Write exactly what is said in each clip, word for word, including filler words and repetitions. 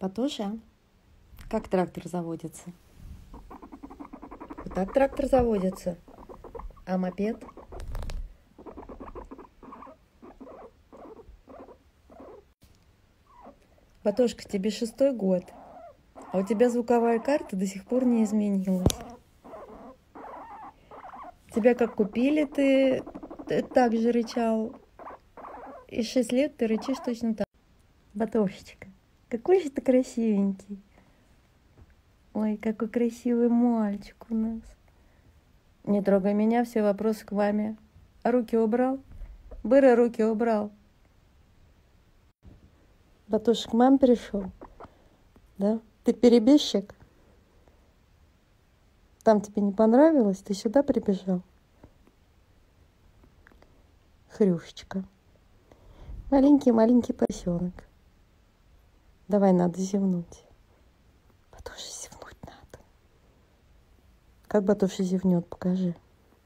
Патоша, как трактор заводится? Вот так трактор заводится. А мопед? Патошка, тебе шестой год, а у тебя звуковая карта до сих пор не изменилась. Тебя как купили, ты, ты так же рычал. И шесть лет ты рычишь точно так. Батошечка, какой же ты красивенький. Ой, какой красивый мальчик у нас. Не трогай меня, все вопросы к маме. А руки убрал? Быра руки убрал. Батошек, к маме пришел? Да? Ты перебежчик? Там тебе не понравилось? Ты сюда прибежал? Хрюшечка. Маленький-маленький поросенок. Давай, надо зевнуть. Батоша, зевнуть надо. Как Батоша зевнет, покажи.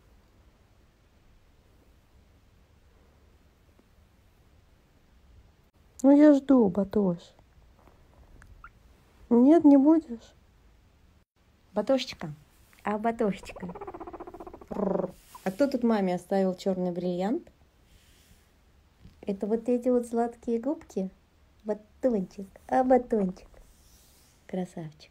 Ну, я жду, Батош. Нет, не будешь? Батошечка, а Батошечка? А кто тут маме оставил черный бриллиант? Это вот эти вот сладкие губки? Батончик, а батончик? Красавчик.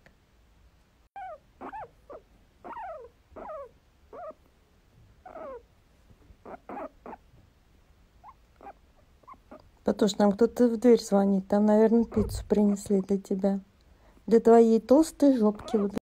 Батош, нам кто-то в дверь звонит. Там, наверное, пиццу принесли для тебя. Для твоей толстой жопки.